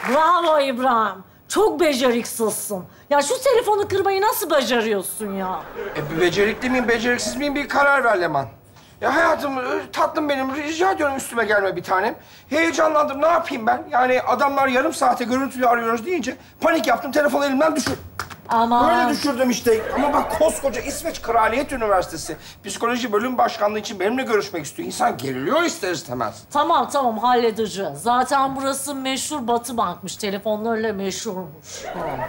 Bravo İbrahim. Çok beceriksizsin. Ya şu telefonu kırmayı nasıl beceriyorsun ya? Becerikli miyim, beceriksiz miyim bir karar ver Leman. Ya hayatım, tatlım benim, rica ediyorum üstüme gelme bir tanem. Heyecanlandım, ne yapayım ben? Yani adamlar yarım saate görüntülü arıyoruz deyince panik yaptım, telefonu elimden düşür. Aman. Böyle düşürdüm işte. Ama bak koskoca İsveç Kraliyet Üniversitesi Psikoloji Bölüm Başkanlığı için benimle görüşmek istiyor. İnsan geriliyor ister istemez. Tamam halledeceğiz. Zaten burası meşhur Batı Bank'mış. Telefonlarıyla meşhurmuş.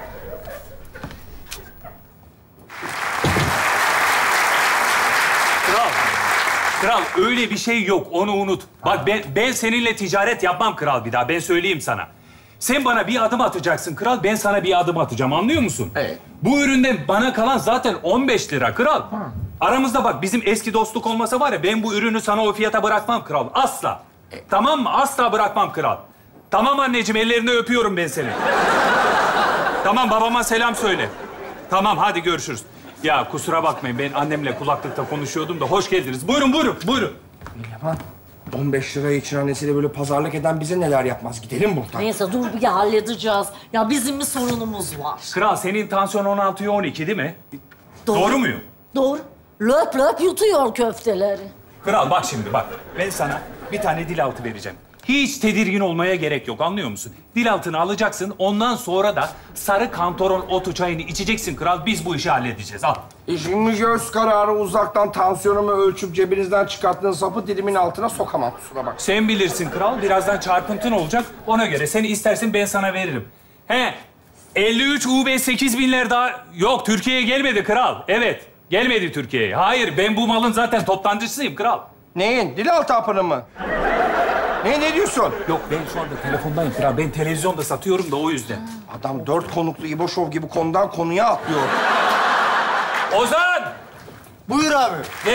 Kral öyle bir şey yok, onu unut. Bak ben seninle ticaret yapmam kral bir daha, ben söyleyeyim sana. Sen bana bir adım atacaksın kral, ben sana bir adım atacağım, anlıyor musun? Evet. Bu üründen bana kalan zaten 15 lira kral. Aramızda bak, bizim eski dostluk olmasa var ya, ben bu ürünü sana o fiyata bırakmam kral, asla. Tamam mı? Asla bırakmam kral. Tamam anneciğim, ellerini öpüyorum ben seni. Tamam, babama selam söyle. Tamam, hadi görüşürüz. Ya kusura bakmayın, ben annemle kulaklıkta konuşuyordum da hoş geldiniz. Buyurun. Leman, 15 lira için annesiyle böyle pazarlık eden bize neler yapmaz? Gidelim buradan. Neyse dur bir halledeceğiz. Ya bizim bir sorunumuz var. Kral, senin tansiyon 16'ya 12 değil mi? Doğru muyum? Doğru. Löp löp yutuyor köfteleri. Kral bak şimdi bak. Ben sana bir tane dil altı vereceğim. Hiç tedirgin olmaya gerek yok, anlıyor musun? Dil altını alacaksın, ondan sonra da sarı kantaron otu çayını içeceksin kral. Biz bu işi halledeceğiz, al. Şimdi göz kararı uzaktan tansiyonumu ölçüp cebinizden çıkarttığın sapı dilimin altına sokamam, kusura bak. Sen bilirsin kral, birazdan çarpıntın olacak. Ona göre sen istersin, ben sana veririm. 53 UB 8000'ler daha... Yok, Türkiye'ye gelmedi kral. Evet, gelmedi Türkiye'ye. Hayır, ben bu malın zaten toptancısıyım kral. Neyin? Dil altı hapını mı? Ne diyorsun? Yok, ben şu anda telefondayım kral. Ben televizyonda satıyorum da o yüzden. Adam 4 konuklu İbo Show gibi konudan konuya atlıyor. Ozan! Buyur abi. Gel.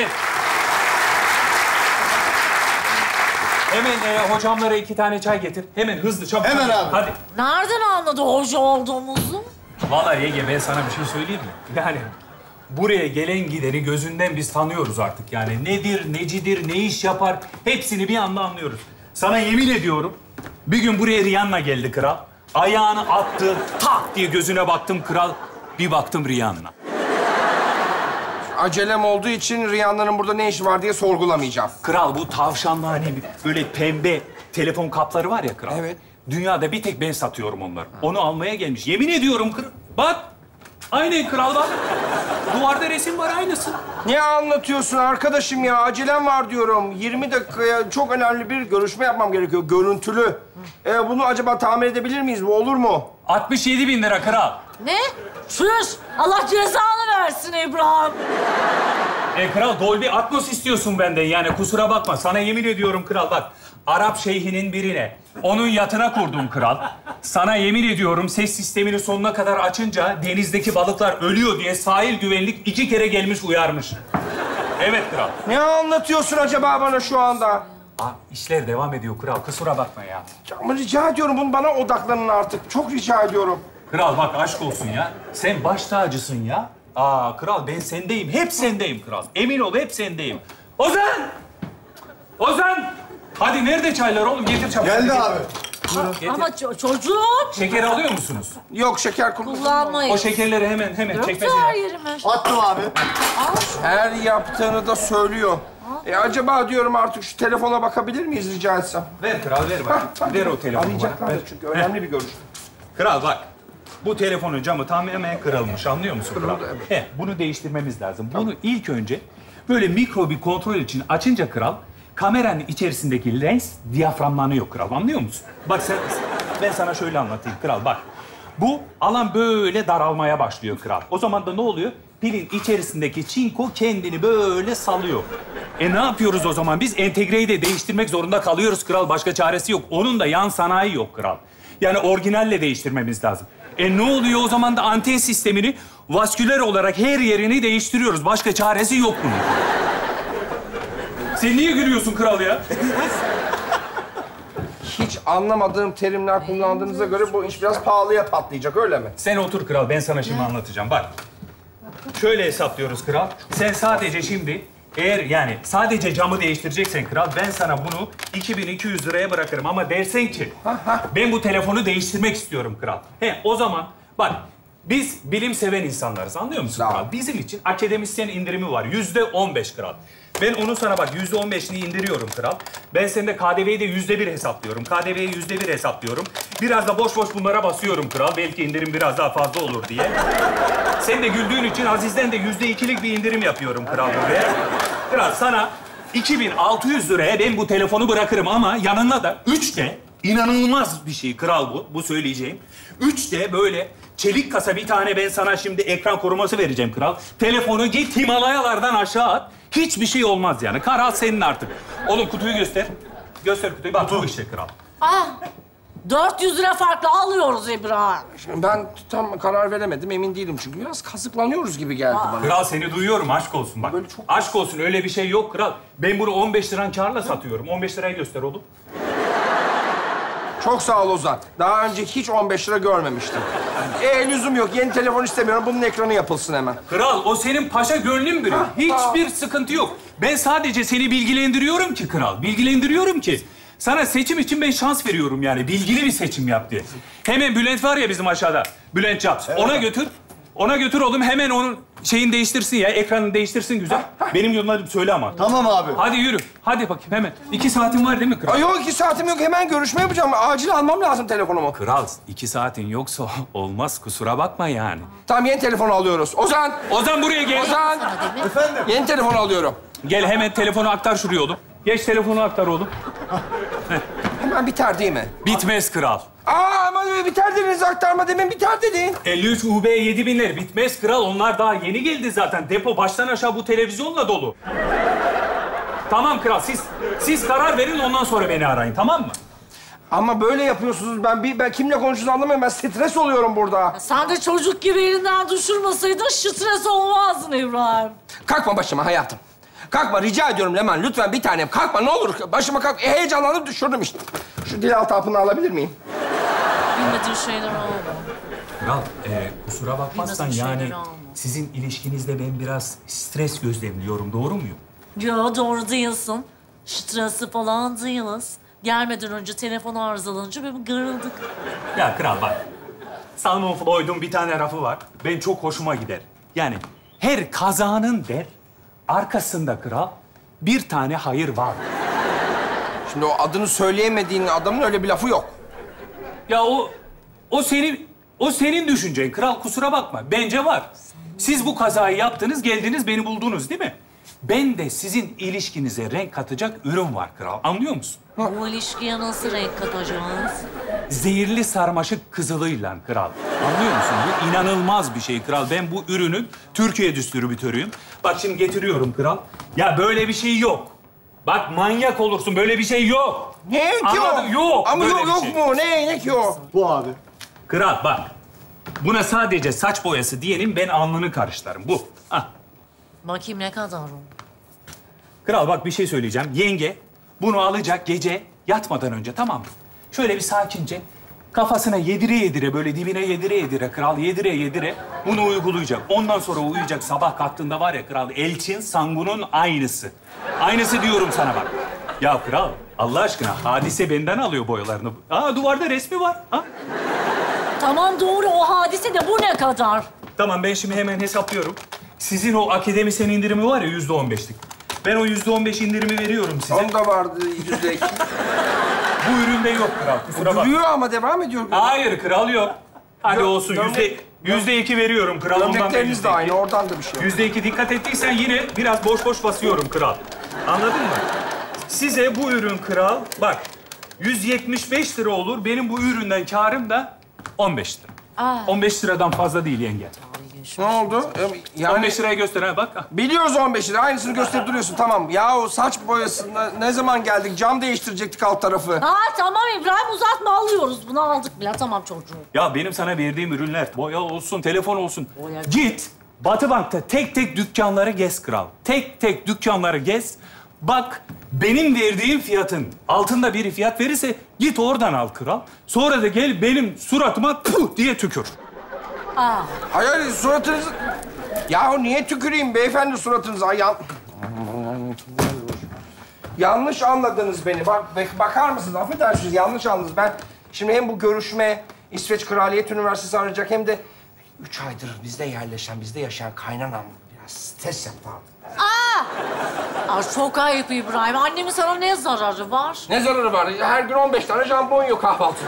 Hemen hocamlara 2 tane çay getir. Hemen hızlı, çabuk. Hemen abi. Hadi. Nereden anladı hoca olduğumuzu? Vallahi Yenge, ben sana bir şey söyleyeyim mi? Yani buraya gelen gideni gözünden biz tanıyoruz artık. Yani nedir, necidir, ne iş yapar hepsini bir anda anlıyoruz. Sana yemin ediyorum, bir gün buraya Rihanna geldi kral. Ayağını attı, tak diye gözüne baktım kral. Bir baktım Rihanna. Acelem olduğu için Rihanna'nın burada ne işi var diye sorgulamayacağım. Kral, bu tavşanlı hani böyle pembe telefon kapları var ya kral. Evet. Dünyada bir tek ben satıyorum onları. Onu almaya gelmiş. Yemin ediyorum kral. Bak. Aynen kral bak. Duvarda resim var aynısı. Ne anlatıyorsun arkadaşım ya? Acelem var diyorum. 20 dakikaya çok önemli bir görüşme yapmam gerekiyor. Görüntülü. Bunu acaba tamir edebilir miyiz? Bu olur mu? 67.000 lira kral. Ne? Şuş! Allah cezanı versin İbrahim. Kral, Dolby Atmos istiyorsun benden yani, kusura bakma. Sana yemin ediyorum kral, bak. Arap şeyhinin birine, onun yatına kurdum kral. Sana yemin ediyorum, ses sistemini sonuna kadar açınca denizdeki balıklar ölüyor diye sahil güvenlik 2 kere gelmiş uyarmış. Evet kral. Ne anlatıyorsun acaba bana şu anda? İşler devam ediyor kral, kusura bakma ya. Ama rica ediyorum, bunu bana odaklanın artık. Çok rica ediyorum. Kral bak, aşk olsun ya. Sen baş tacısın ya. Kral, ben sendeyim. Hep sendeyim kral. Emin ol, hep sendeyim. Ozan! Ozan! Hadi nerede çaylar oğlum? Getir çabuk. Geldi Getir. abi. Getir. Ama çocuk Şeker alıyor musunuz? Yok, şeker kullanmayın. O şekerleri hemen Yoksa çekmece. her yerime. Attım abi. Her yaptığını da söylüyor. Acaba diyorum artık şu telefona bakabilir miyiz rica etsem? Ver kral, ver bak. Ver o telefonu bana. Arayacaklar Ver. çünkü önemli bir görüşme. Kral bak. Bu telefonun camı tamamen kırılmış, anlıyor musun kral? Kırıldı, evet. Bunu değiştirmemiz lazım. Bunu ilk önce böyle mikro bir kontrol için açınca kral, kameranın içerisindeki lens diyaframlanıyor kral, anlıyor musun? Bak ben sana şöyle anlatayım kral, bak. Bu alan böyle daralmaya başlıyor kral. O zaman da ne oluyor? Pilin içerisindeki çinko kendini böyle salıyor. Ne yapıyoruz o zaman? Biz entegreyi de değiştirmek zorunda kalıyoruz kral. Başka çaresi yok. Onun da yan sanayi yok kral. Yani orijinalle değiştirmemiz lazım. Ne oluyor o zaman da anten sistemini vasküler olarak her yerini değiştiriyoruz. Başka çaresi yok bunun. Sen niye gülüyorsun kral ya? Hiç anlamadığım terimler kullandığınıza göre bu iş biraz pahalıya patlayacak, öyle mi? Sen otur kral, ben sana şimdi anlatacağım. Bak, şöyle hesaplıyoruz kral. Sen sadece şimdi Eğer yani sadece camı değiştireceksen kral, ben sana bunu 2200 liraya bırakırım. Ama dersen ki, ben bu telefonu değiştirmek istiyorum kral. O zaman bak, biz bilim seven insanlarız, anlıyor musun Sağ ol. kral? Bizim için akademisyen indirimi var, %15 kral. Ben onu sana bak, %15'ini indiriyorum kral. Ben senin de KDV'yi de %1 hesaplıyorum. KDV'yi %1 hesaplıyorum. Biraz da boş boş bunlara basıyorum kral. Belki indirim biraz daha fazla olur diye. Sen de güldüğün için Aziz'den de %2'lik bir indirim yapıyorum kral buraya. Kral sana 2600 liraya ben bu telefonu bırakırım ama yanına da 3 de inanılmaz bir şey kral bu söyleyeceğim. 3 de böyle çelik kasa bir tane ben sana şimdi ekran koruması vereceğim kral. Telefonu git Himalayalardan aşağı at. Hiçbir şey olmaz yani. Karar senin artık. Oğlum kutuyu göster. Göster kutuyu. Bak bu işte kral. 400 lira farklı alıyoruz İbrahim. Şimdi ben tam karar veremedim, emin değilim çünkü biraz kazıklanıyoruz gibi geldi bana. Kral seni duyuyorum, aşk olsun bak. Böyle çok- Aşk olsun, öyle bir şey yok kral. Ben bunu 15 liran kârla satıyorum. 15 liraya göster oğlum. Çok sağ ol Ozan. Daha önce hiç 15 lira görmemiştim. Lüzum yok, yeni telefon istemiyorum. Bunun ekranı yapılsın hemen. Kral, o senin paşa gönlün biri. Hiçbir sıkıntı yok. Ben sadece seni bilgilendiriyorum ki kral. Bilgilendiriyorum ki. Sana seçim için ben şans veriyorum yani. Bilgili bir seçim yap diye. Hemen Bülent var ya bizim aşağıda. Bülent Çaps. Evet. Ona götür oğlum. Hemen onun şeyini değiştirsin ya. Ekranını değiştirsin güzel. Benim yollarım söyle ama. Tamam abi. Hadi yürü. Hadi bakayım hemen. 2 saatin var değil mi kral? Ay yok, 2 saatim yok. Hemen görüşme yapacağım. Acil almam lazım telefonumu. Kral, 2 saatin yoksa olmaz. Kusura bakma yani. Tamam, yeni telefon alıyoruz. Ozan! Ozan buraya gel. Ozan! Efendim? Yeni telefon alıyorum. Gel hemen telefonu aktar şuraya oğlum. Geç telefonu aktar oğlum. Hemen biter değil mi? Bitmez kral. Ama biter dediniz, aktarma demin biter dedin. 53 UB 7000'ler bitmez kral. Onlar daha yeni geldi zaten. Depo baştan aşağı bu televizyonla dolu. Tamam kral, siz karar verin, ondan sonra beni arayın, tamam mı? Ama böyle yapıyorsunuz. Ben kimle konuştuğunuzu anlamıyorum. Ben stres oluyorum burada. Sen de çocuk gibi elinden düşürmeseydin stres olmazdın İbrahim. Kalkma başıma hayatım. Kalkma, rica ediyorum Leman. Lütfen bir tanem. Kalkma ne olur. Başıma kalk. Heyecanlanıp düşürdüm işte. Şu dil altı hapını alabilir miyim? Bilmediğin şeyler olma. Kral, kusura bakmazsan Bilmediğin yani şeyleri alma. sizin ilişkinizde ben biraz stres gözlemliyorum, doğru muyum? Yo, doğru değilsin. Stresli falan değiliz. Gelmeden önce telefon arızalanınca böyle kırıldık. Ya kral bak, Salman Floyd'un bir tane lafı var. Ben çok hoşuma gider. Yani her kazanın der, arkasında kral bir tane hayır var. Şimdi o adını söyleyemediğin adamın öyle bir lafı yok. Ya o senin düşüncen kral, kusura bakma. Bence var. Siz bu kazayı yaptınız, geldiniz beni buldunuz değil mi? Ben de sizin ilişkinize renk katacak ürün var kral. Anlıyor musun? Bu ilişkiye nasıl renk katacağız? Zehirli sarmaşık kızılıyla kral. Anlıyor musun? Bu inanılmaz bir şey kral. Ben bu ürünün Türkiye distribütörüyüm. Bak şimdi getiriyorum kral. Ya böyle bir şey yok. Bak manyak olursun. Böyle bir şey yok. Ne ki Anladın? o? Yok. Ama böyle yok, bir yok şey. mu? Ne ki o? Bu abi. Kral bak. Buna sadece saç boyası diyelim, ben alnını karıştırırım. Bu. Ah. Bakayım ne kadar o? Kral bak bir şey söyleyeceğim. Yenge bunu alacak gece yatmadan önce, tamam mı? Şöyle bir sakince kafasına yedire yedire, böyle dibine yedire yedire kral, yedire yedire bunu uygulayacak. Ondan sonra uyuyacak, sabah kalktığında var ya kral, Elçin Sangun'un aynısı. Aynısı diyorum sana bak. Ya kral Allah aşkına, Hadise benden alıyor boyalarını. Duvarda resmi var. Tamam doğru, o hadise de bu ne kadar? Tamam ben şimdi hemen hesaplıyorum. Sizin o akademisyen indirimi var ya %15'lik. Ben o %15 indirimi veriyorum size. Onda vardı %2. Bu üründe yok kral, kusura bakma. Duruyor ama devam ediyor. Hayır kral yok. Hadi olsun, %2 veriyorum kral. Ondan da Gömlekleriniz de %2. aynı, oradan da bir şey yok. %2 dikkat ettiysen yine biraz boş boş basıyorum kral. Anladın mı? Size bu ürün kral, bak 175 lira olur. Benim bu üründen kârım da 15 lira. 15 liradan fazla değil yenge. Ne oldu? Yani 15 liraya göster ha bak. biliyoruz 15 lira. Aynısını gösterip duruyorsun. Tamam. Ya o saç boyasına ne zaman geldik? Cam değiştirecektik alt tarafı. Tamam İbrahim, uzatma, alıyoruz. Bunu aldık bile, tamam çocuğum. Ya benim sana verdiğim ürünler, boya olsun, telefon olsun. Boya. Git, Batı Bank'ta tek tek dükkanları gez kral. Tek tek dükkanları gez. Bak, benim verdiğim fiyatın altında biri fiyat verirse git oradan al kral. Sonra da gel benim suratıma puh diye tükür. Hayır, suratınızı... Yahu niye tüküreyim beyefendi suratınıza? Yanlış anladınız beni. Bakar mısınız? Affedersiniz, yanlış anladınız. Ben şimdi hem bu görüşme İsveç Kraliyet Üniversitesi arayacak hem de 3 aydır bizde yerleşen, bizde yaşayan kaynanam biraz stres yaptı abi. Aa, çok ayıp İbrahim. Annemin sana ne zararı var? Ne zararı var? Her gün 15 tane jambon yiyor kahvaltı.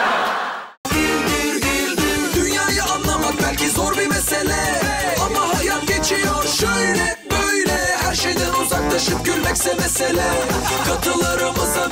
Dünyayı anlamak belki zor bir mesele, ama hayat geçiyor şöyle böyle. Her şeyden uzaklaşıp gülmekse mesele. Katılarımıza